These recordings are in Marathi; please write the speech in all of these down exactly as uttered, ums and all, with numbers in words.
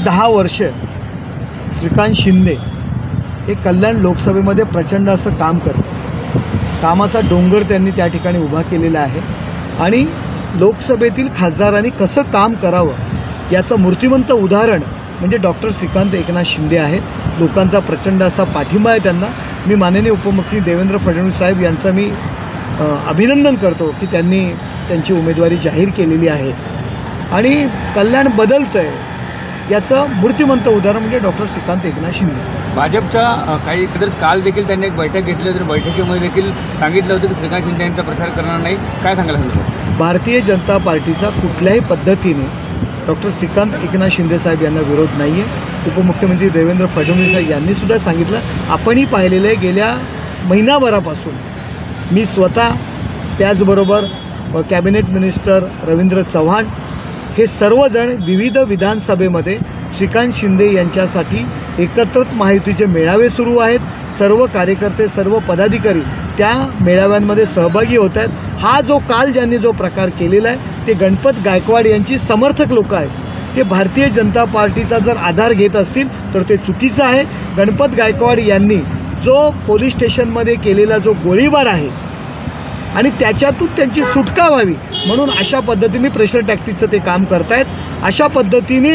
दहा वर्ष श्रीकांत शिंदे हे कल्याण लोकसभेमध्ये प्रचंड असं काम करतात। कामाचा डोंगर त्यांनी त्या ठिकाणी उभा केलेला आहे आणि लोकसभेतील खासदारांनी कसं काम करावं याचं मूर्तिमंत उदाहरण म्हणजे डॉक्टर श्रीकांत एकनाथ शिंदे आहेत। लोकांचा प्रचंड असा पाठिंबा आहे त्यांना। मी माननीय उपमुख्यमंत्री देवेंद्र फडणवीस साहेब यांचं मी अभिनंदन करतो की त्यांनी त्यांची उमेदवारी जाहीर केलेली आहे आणि कल्याण बदलतं आहे याचं मूर्तिमंत उदाहरण म्हणजे डॉक्टर श्रीकांत एकनाथ शिंदे। भाजपच्या काही काल देखील त्यांनी एक बैठक घेतली होती, बैठकीमध्ये देखील सांगितलं होतं की श्रीकांत शिंदे यांचा प्रचार करणार नाही, काय सांगायला सांगितलं? भारतीय जनता पार्टीचा कुठल्याही पद्धतीने डॉक्टर श्रीकांत एकनाथ शिंदे साहेब यांना विरोध नाही आहे। उपमुख्यमंत्री देवेंद्र फडणवीस साहेब यांनीसुद्धा सांगितलं, आपणही पाहिलेलं आहे गेल्या महिनाभरापासून मी स्वतः त्याचबरोबर कॅबिनेट मिनिस्टर रवींद्र चव्हाण हे सर्वजण विविध विधानसभेमध्ये श्रीकांत शिंदे यांच्यासाठी एकत्रित महायुतीचे मेळावे सुरू आहेत। सर्व कार्यकर्ते सर्व पदाधिकारी त्या मेळाव्यांमध्ये सहभागी होत आहेत। हा जो काल ज्यांनी जो प्रकार केलेला आहे ते गणपत गायकवाड यांची समर्थक लोक आहेत। ते भारतीय जनता पार्टीचा जर आधार घेत असतील तर ते चुकीचं आहे। गणपत गायकवाड यांनी जो पोलीस स्टेशनमध्ये केलेला जो गोळीबार आहे आणि त्याच्यातून त्यांची सुटका व्हावी म्हणून अशा पद्धतीने प्रेशर टॅक्टिक्सचं ते काम करतायत। अशा पद्धतीने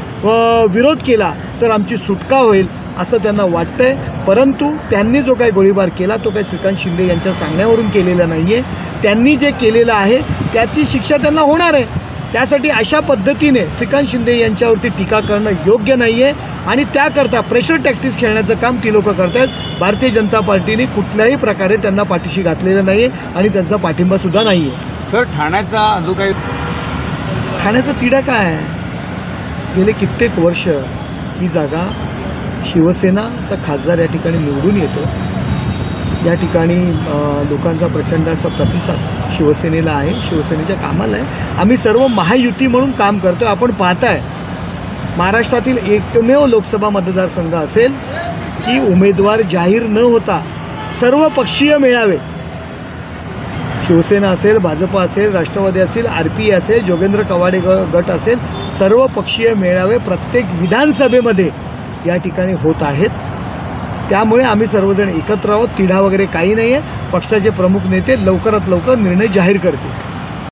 विरोध केला तर आमची सुटका होईल असं त्यांना वाटतंय, परंतु त्यांनी जो काही गोळीबार केला तो काही श्रीकांत शिंदे यांच्या सांगण्यावरून केलेला नाही आहे। त्यांनी जे केलेलं आहे त्याची शिक्षा त्यांना होणार आहे। त्यासाठी अशा पद्धतीने श्रीकांत शिंदे यांच्यावरती टीका करणं योग्य नाही आहे आणि त्याकरता प्रेशर टॅक्टिक्स खेळण्याचं काम ती लोक करत आहेत। भारतीय जनता पार्टीने कुठल्याही प्रकारे त्यांना पाठीशी घातलेलं नाही आहे आणि त्यांचा पाठिंबासुद्धा नाही आहे। सर, ठाण्याचा जो काही ठाण्याचा तिढा काय आहे? गेले कित्येक वर्ष ही जागा शिवसेनाचा खासदार या ठिकाणी निवडून येतो। या ठिकाणी लोकांचा प्रचंड असा प्रतिसाद शिवसेनेला आहे, शिवसेनेच्या कामाला आहे। आम्ही सर्व महायुती म्हणून काम करतो। आपण पाहताय महाराष्ट्रातील एकमेव लोकसभा मतदारसंघ असेल की उमेदवार जाहीर न होता सर्व पक्षीय मेळावे, शिवसेना असेल, भाजप असेल, राष्ट्रवादी असेल, आर पी ए असेल, जोगेंद्र कवाडे गट असेल, सर्व पक्षीय मेळावे प्रत्येक विधानसभेमध्ये या ठिकाणी होत आहेत। त्यामुळे आम्ही सर्वजण एकत्र आहोत। तिढा वगैरे काही नाही आहे। पक्षाचे प्रमुख नेते लवकरात लवकर निर्णय जाहीर करतील।